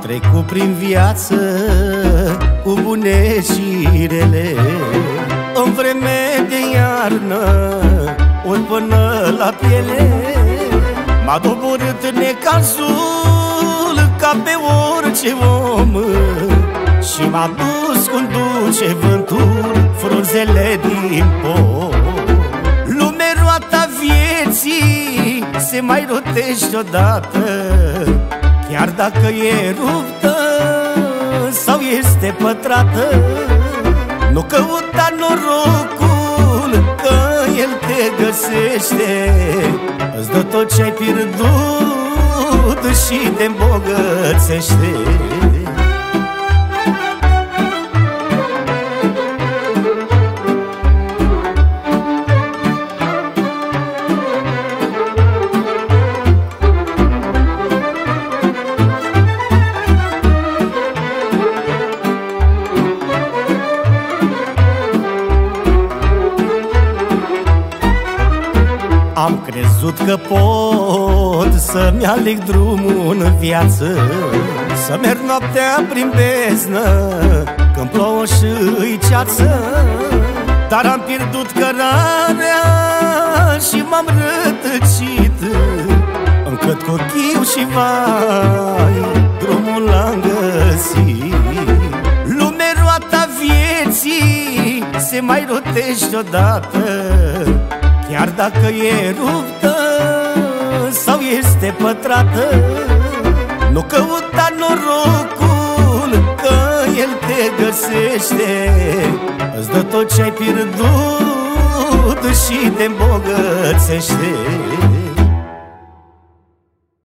trecut prin viață cu bune și rele. În vreme de iarnă, ori până la piele, m-a doborât necazul ca pe orice om și m-a dus cum duce vântul frunzele din pom. Lumea roata vieții se mai rotește odată, chiar dacă e ruptă sau este pătrată. Nu căuta norocul că el te găsește, îți dă tot ce-ai pierdut și te îmbogățește. Am crezut că pot să-mi aleg drumul în viață, să merg noaptea prin beznă când plouă și-i ceață. Dar am pierdut cărarea și m-am rătăcit, încât cu chiu și vai drumul l-am găsit. Lumea roata vieții se mai rotește odată, chiar dacă e ruptă sau este pătrată. Nu căuta norocul că el te găsește, îți dă tot ce-ai pierdut și te îmbogățește.